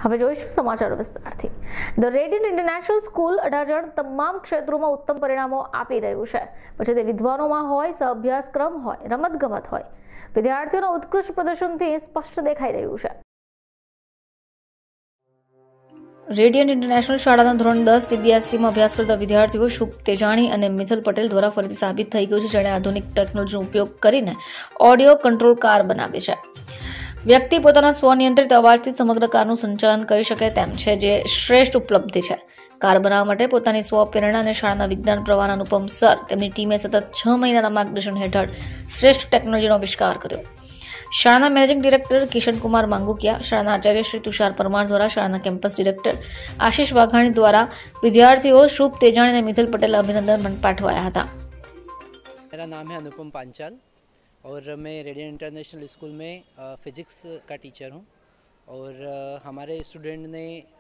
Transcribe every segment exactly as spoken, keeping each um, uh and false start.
હવે જોઈશું સમાચારો વિસ્તારથી। The radiant international school Adajan તમામ ક્ષેત્રોમાં ઉત્તમ પરિણામો આપી રહ્યું છે। પછી તે વિદ્વાનોમાં હોય, સહઅભ્યાસક્રમ હોય, રમતગમત હોય, વિદ્યાર્થીઓના ઉત્કૃષ્ટ પ્રદર્શનથી સ્પષ્ટ દેખાઈ રહ્યું છે। રેડિયન્ટ ઇન્ટરનેશનલ શાળાના ધોરણ દસ સીબીએસઈમાં અભ્યાસ કરતા વિદ્યાર્થીઓ શુભ તેજાણી અને મિથલ પટેલ દ્વારા ફરીથી સાબિત થઈ ગયું છે, જેણે આધુનિક ટેકનોલોજીનો ઉપયોગ કરીને ઓડિયો કંટ્રોલ કાર બનાવી છે। વ્યક્તિ પોતાના સ્વનિયંત્રિત અવાજથી સમગ્ર કારનું સંચાલન કરી શકે તેમ છે, જે શ્રેષ્ઠ ઉપલબ્ધિ છે। કાર બનાવવા માટે પોતાની સ્વપ્રેરણા અને શાળાના વિજ્ઞાન પ્રવાહના અનુપમ સર તેમની ટીમે સતત છ મહિનાના માર્ગદર્શન હેઠળ શ્રેષ્ઠ ટેકનોલોજીનો આવિષ્કાર કર્યો। શાળાના મેનેજિંગ ડિરેક્ટર કિશન કુમાર માંગુકિયા, શાળાના આચાર્ય શ્રી તુષાર પરમાર દ્વારા, શાળાના કેમ્પસ ડિરેક્ટર આશીષ વાઘાણી દ્વારા વિદ્યાર્થીઓ શુભ તેજાણી અને મિથલ પટેલ અભિનંદન પાઠવાયા હતા। मेरा नाम है अनुपम पांचाल और मैं रेडियंट इंटरनेशनल स्कूल में फ़िज़िक्स का टीचर हूँ। और हमारे स्टूडेंट ने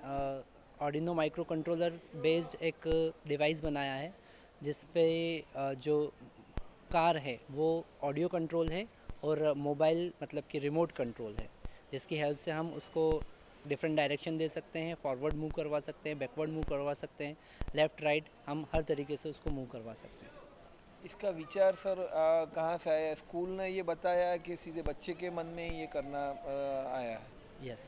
ऑर्डिनो माइक्रो कंट्रोलर बेस्ड एक डिवाइस बनाया है, जिस पे जो कार है वो ऑडियो कंट्रोल है और मोबाइल मतलब कि रिमोट कंट्रोल है, जिसकी हेल्प से हम उसको डिफरेंट डायरेक्शन दे सकते हैं, फॉरवर्ड मूव करवा सकते हैं, बैकवर्ड मूव करवा सकते हैं, लेफ़्ट राइट हम हर तरीके से उसको मूव करवा सकते हैं। इसका विचार सर आ, कहाँ से आया? स्कूल ने ये बताया कि सीधे बच्चे के मन में ये करना आ, आया है? यस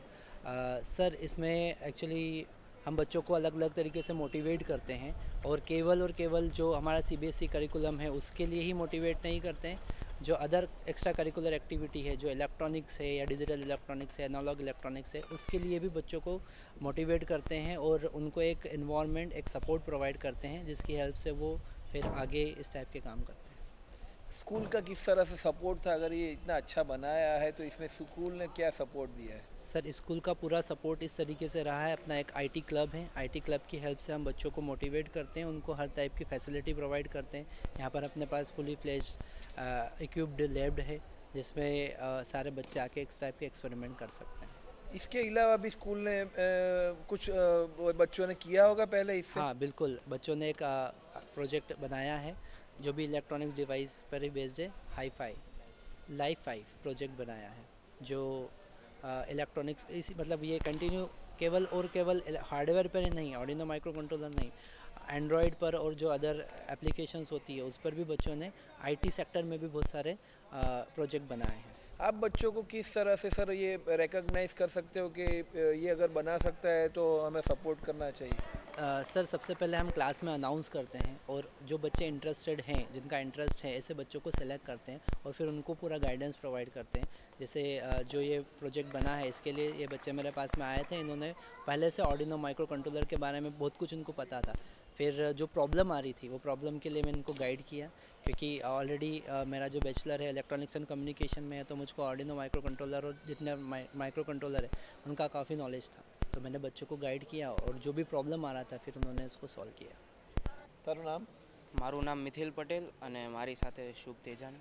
सर, इसमें एक्चुअली हम बच्चों को अलग अलग तरीके से मोटिवेट करते हैं और केवल और केवल जो हमारा सीबीएसई करिकुलम है उसके लिए ही मोटिवेट नहीं करते हैं। जो अदर एक्स्ट्रा करिकुलर एक्टिविटी है, जो इलेक्ट्रॉनिक्स है या डिजिटल इलेक्ट्रॉनिक्स है, एनालॉग इलेक्ट्रॉनिक्स है, उसके लिए भी बच्चों को मोटिवेट करते हैं और उनको एक इन्वायरमेंट, एक सपोर्ट प्रोवाइड करते हैं, जिसकी हेल्प से वो फिर आगे इस टाइप के काम करते हैं। स्कूल का किस तरह से सपोर्ट था? अगर ये इतना अच्छा बनाया है तो इसमें स्कूल ने क्या सपोर्ट दिया है? सर, स्कूल का पूरा सपोर्ट इस तरीके से रहा है, अपना एक आईटी क्लब है, आईटी क्लब की हेल्प से हम बच्चों को मोटिवेट करते हैं, उनको हर टाइप की फैसिलिटी प्रोवाइड करते हैं। यहाँ पर अपने पास फुली फ्लेज्ड इक्विप्ड लैब है, जिसमें आ, सारे बच्चे आके इस टाइप के एक्सपेरिमेंट कर सकते हैं। इसके अलावा भी स्कूल ने आ, कुछ आ, बच्चों ने किया होगा पहले इससे? हाँ बिल्कुल, बच्चों ने एक प्रोजेक्ट बनाया है जो भी इलेक्ट्रॉनिक्स डिवाइस पर ही बेस्ड है। Hi fi life five project बनाया है, जो इलेक्ट्रॉनिक्स इसी मतलब ये कंटिन्यू केवल और केवल हार्डवेयर पर ही नहीं, ऑर्डिनो माइक्रो कंट्रोलर नहीं, एंड्रॉयड पर और जो अदर एप्लीकेशंस होती है उस पर भी बच्चों ने आईटी सेक्टर में भी बहुत सारे प्रोजेक्ट बनाए हैं। आप बच्चों को किस तरह से सर ये रिकॉग्नाइज कर सकते हो कि ये अगर बना सकता है तो हमें सपोर्ट करना चाहिए? Uh, सर सबसे पहले हम क्लास में अनाउंस करते हैं और जो बच्चे इंटरेस्टेड हैं, जिनका इंटरेस्ट है, ऐसे बच्चों को सेलेक्ट करते हैं और फिर उनको पूरा गाइडेंस प्रोवाइड करते हैं। जैसे uh, जो ये प्रोजेक्ट बना है, इसके लिए ये बच्चे मेरे पास में आए थे, इन्होंने पहले से ऑर्डिनो माइक्रो कंट्रोलर के बारे में बहुत कुछ उनको पता था। फिर जो प्रॉब्लम आ रही थी वो प्रॉब्लम के लिए मैंने इनको गाइड किया, क्योंकि ऑलरेडी uh, मेरा जो बैचलर है इलेक्ट्रॉनिक्स एंड कम्युनिकेशन में है, तो मुझको ऑर्डिनो माइक्रो कंट्रोलर और जितने माइक्रो कंट्रोलर है उनका काफ़ी नॉलेज था। तो मैंने बच्चों को गाइड किया और जो भी प्रॉब्लम आ रहा था फिर उन्होंने उसको सॉल्व किया। તારું નામ? મારું નામ મિથિલ પટેલ અને મારી સાથે શુભ તેજાણી।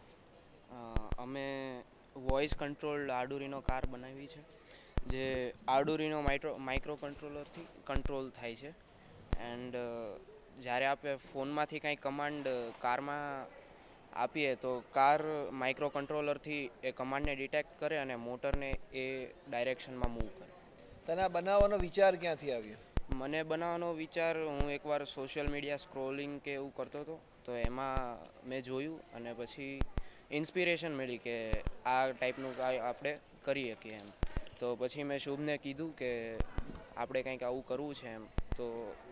અમે વોઇસ કંટ્રોલ આર્ડુરિનો કાર બનાવી છે, જે આર્ડુરિનો માઇક્રો માઇક્રો કંટ્રોલરથી કંટ્રોલ થાય છે। એન્ડ જ્યારે આપણે ફોનમાંથી કાંઈ કમાન્ડ કારમાં આપીએ તો કાર માઇક્રો કંટ્રોલરથી એ કમાન્ડને ડિટેક્ટ કરે અને મોટરને એ ડાયરેક્શનમાં મૂવ કરે। તને આ બનાવવાનો વિચાર ક્યાંથી આવ્યો? મને બનાવવાનો વિચાર, હું એકવાર સોશિયલ મીડિયા સ્ક્રોલિંગ કે એવું કરતો હતો, તો એમાં મેં જોયું અને પછી ઇન્સ્પિરેશન મળી કે આ ટાઈપનું આપણે કરી શકીએ એમ। તો પછી મેં શુભને કીધું કે આપણે કંઈક આવું કરવું છે એમ। તો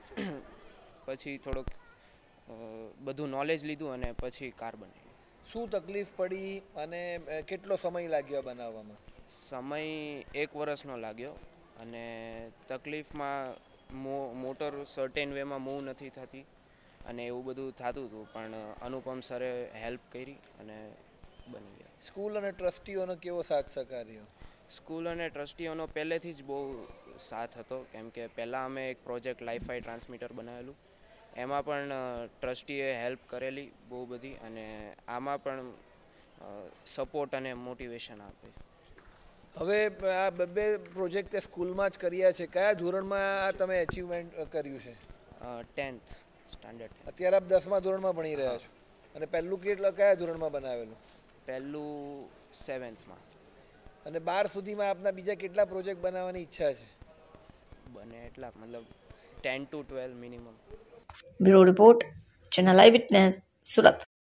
પછી થોડોક બધું નોલેજ લીધું અને પછી કાર બનાવી। શું તકલીફ પડી અને કેટલો સમય લાગ્યો બનાવવામાં? સમય એક વર્ષનો લાગ્યો અને તકલીફમાં મો મોટર સર્ટેન વેમાં મૂવ નથી થતી અને એવું બધું થતું હતું, પણ અનુપમ સરે હેલ્પ કરી અને બની ગયા। સ્કૂલ અને ટ્રસ્ટીઓનો કેવો સાથ સહકાર રહ્યો? સ્કૂલ અને ટ્રસ્ટીઓનો પહેલેથી જ બહુ સાથ હતો, કેમ કે પહેલાં અમે એક પ્રોજેક્ટ લાઈફાઈ ટ્રાન્સમીટર બનાવેલું, એમાં પણ ટ્રસ્ટીએ હેલ્પ કરેલી બહુ બધી, અને આમાં પણ સપોર્ટ અને મોટિવેશન આપે। હવે આ બે પ્રોજેક્ટ તે સ્કૂલમાં જ કર્યા છે, કયા ધોરણમાં તમે અચીવમેન્ટ કર્યું છે? Tenth standard. અત્યારે આપ દસમા ધોરણમાં ભણી રહ્યા છો અને પહેલું કેટલા કયા ધોરણમાં બનાવેલું? પહેલું સેવન્થમાં। અને બાર સુધીમાં આપના બીજા કેટલા પ્રોજેક્ટ બનાવવાની ઈચ્છા છે? બને એટલા, મતલબ ten to twelve minimum. Bureau report, channel eyewitness, Surat.